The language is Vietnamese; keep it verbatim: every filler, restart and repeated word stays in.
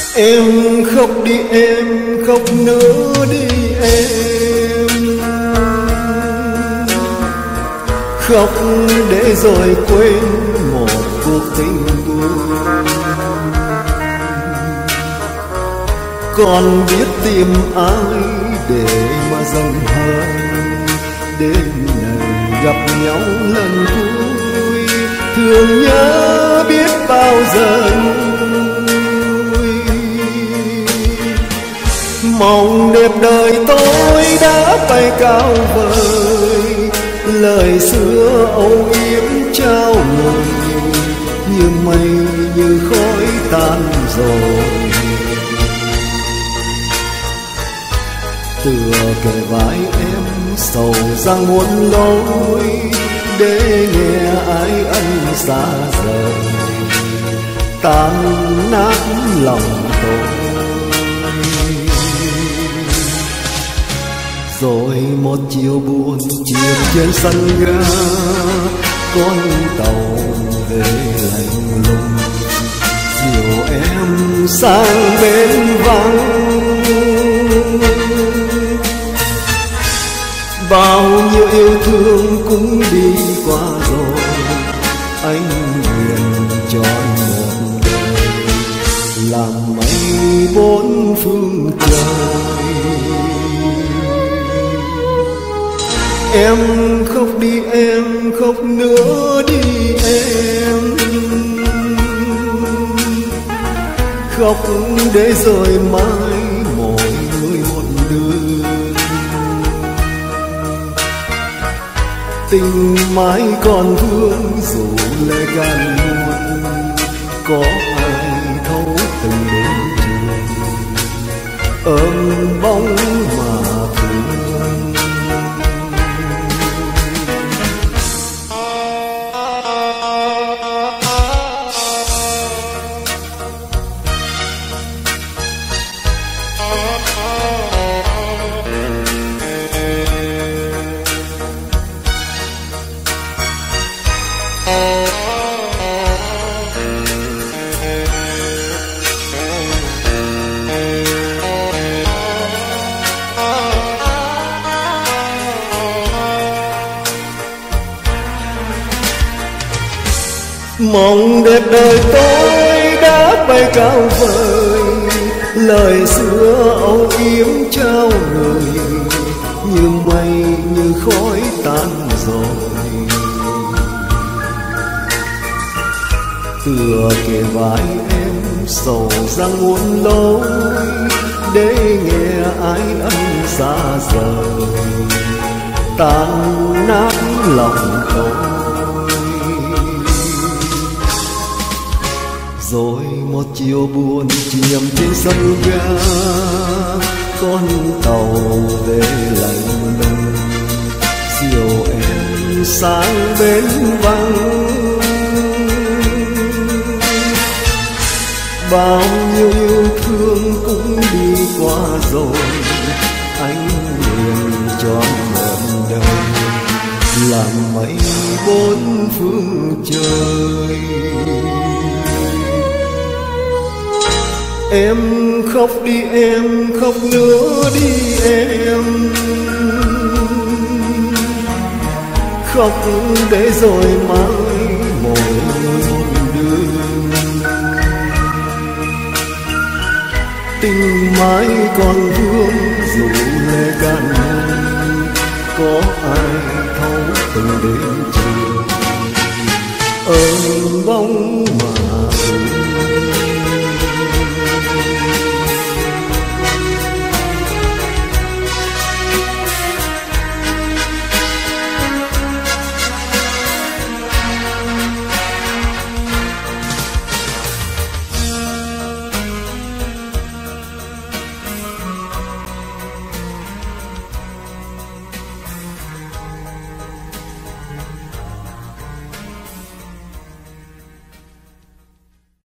Em khóc đi em, khóc nữa đi em, khóc để rồi quên một cuộc tình buồn. Còn biết tìm ai để mà dần hơn, đêm này gặp nhau lần cuối, thương nhớ biết bao giờ nguôi. Mong đẹp đời tôi đã bay cao vời, lời xưa âu yếm trao người, như mây như khói tan rồi. Tựa kề vai em sầu rằng muốn lối, để nghe ai ân xa rời, tan nát lòng tôi. Rồi một chiều buồn chiều trên sân ga, con tàu về lạnh lùng, dìu em sang bên vắng. Bao nhiêu yêu thương cũng đi qua rồi, anh nguyện trọn một đời làm mây bốn phương trời. Em khóc đi em, khóc nữa đi em, khóc để rồi mai mỗi người một đường. Tình mãi còn vương dù lệ gan buồn, có ai thấu từng đêm trường ôm bóng mà thương. Mong đẹp đời tôi đã bay cao vời, lời xưa âu yếm trao người, như mây như khói tan rồi. Tựa kề vai em sầu rằng muốn lối, để nghe ai ân xa rời, tan nát lòng tôi. Rồi một chiều buồn chiêm trên sân ga, con tàu về lạnh lùng, dìu em sang bến vắng. Bao nhiêu yêu thương cũng đi qua rồi, anh nguyện trọn một đời làm mây bốn phương trời. Em khóc đi em, khóc nữa đi em, khóc để rồi mai mỗi người một đường. Tình mãi còn vương dù lệ gan buồn, có ai thấu từng đêm chiều ôm bóng mà